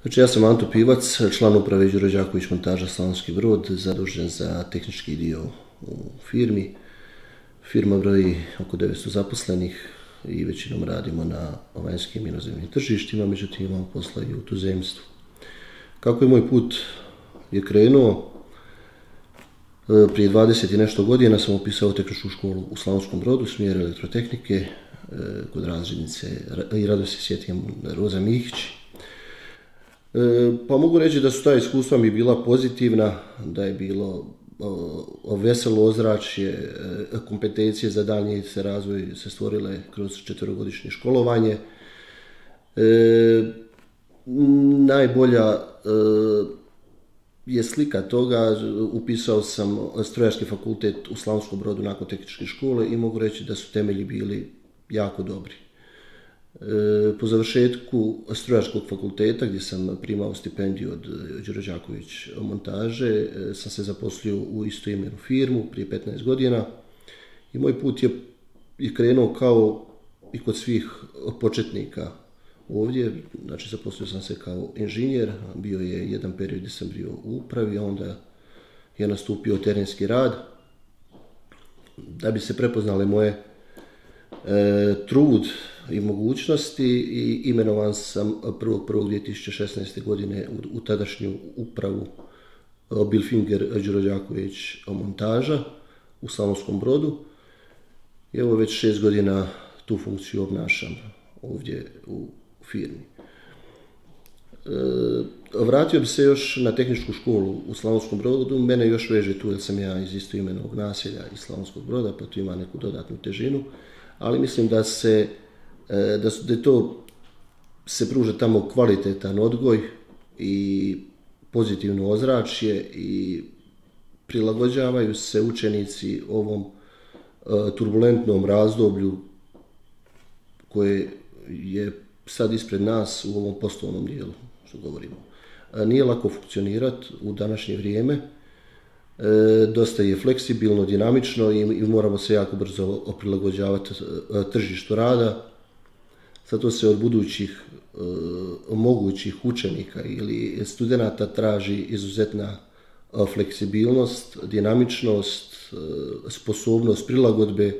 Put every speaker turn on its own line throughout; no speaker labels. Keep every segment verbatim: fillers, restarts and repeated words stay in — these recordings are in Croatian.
Znači, ja sam Anto Pivac, član uprave Đuro Đaković montaža Slavonski Brod, zadužen za tehnički dio u firmi. Firma broji oko devetsto zaposlenih i većinom radimo na vanjskim inozemnim tržištima, međutim imamo posla i u tuzemstvu. Kako je moj put je krenuo, prije dvadeset i nešto godina sam upisao tehničku školu u Slavonskom Brodu, smjer elektrotehnike, kod razrednice, i rado se sjetim, Roza Mihić. Pa mogu reći da su ta iskustva mi bila pozitivna, da je bilo veselo ozračje, kompetencije za daljnji se razvoj se stvorile kroz četverogodišnje školovanje. Najbolja je slika toga, upisao sam strojarski fakultet u Slavonskom Brodu nakon tehničke škole i mogu reći da su temelji bili jako dobri. Po završetku strojarskog fakulteta, gdje sam primao stipendiju od Đuro Đaković montaže, sam se zaposlio u istoimenu firmu prije petnaest godina i moj put je, je krenuo kao i kod svih početnika ovdje. Znači, zaposlio sam se kao inženjer, bio je jedan period gdje sam bio u upravi, a onda je nastupio terenski rad. Da bi se prepoznale moje e, trud i mogućnosti, i imenovan sam prvog prvog dvije tisuće šesnaeste. godine u, u tadašnju upravu Bilfinger Đuro Đaković montaža u Slavonskom Brodu. I evo već šest godina tu funkciju obnašam ovdje u firmi. E, vratio bi se još na tehničku školu u Slavonskom Brodu. Mene još veže tu jer sam ja iz istoimenog naselja iz Slavonskog Broda, pa tu ima neku dodatnu težinu, ali mislim da se da, su, da to se pruža tamo kvalitetan odgoj i pozitivno ozračje i prilagođavaju se učenici ovom uh, turbulentnom razdoblju koje je sad ispred nas u ovom poslovnom dijelu, što govorimo. Uh, nije lako funkcionirati u današnje vrijeme, uh, dosta je fleksibilno, dinamično i, i moramo se jako brzo prilagođavati uh, tržištu rada. Zato se od budućih e, mogućih učenika ili studenata traži izuzetna e, fleksibilnost, dinamičnost, e, sposobnost prilagodbe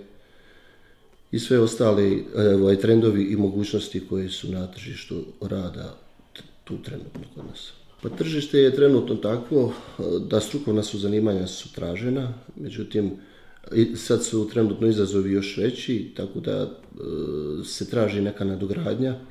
i sve ostale e, trendovi i mogućnosti koje su na tržištu rada tu trenutno kod nas. Pa tržište je trenutno takvo da strukovna su zanimanja su tražena, međutim sad su trenutno izazovi još veći, tako da e, se traži neka nadogradnja. E,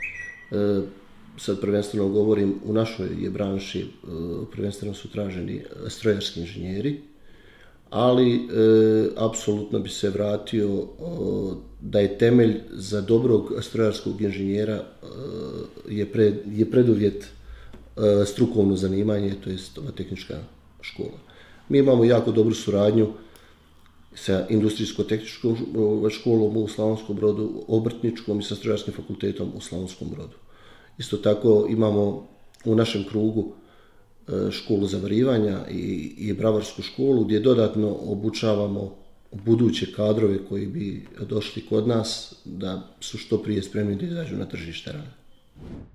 sad prvenstveno govorim, u našoj je branši e, prvenstveno su traženi strojarski inženjeri, ali e, apsolutno bi se vratio e, da je temelj za dobrog strojarskog inženjera e, je, pred, je preduvjet e, strukovno zanimanje, to jest ova tehnička škola. Mi imamo jako dobru suradnju sa industrijsko-tehničkom školom u Slavonskom Brodu, obrtničkom i sa strojarskim fakultetom u Slavonskom Brodu. Isto tako imamo u našem krugu školu zavarivanja i, i bravarsku školu gdje dodatno obučavamo buduće kadrove koji bi došli kod nas da su što prije spremni da izađu na tržište rada.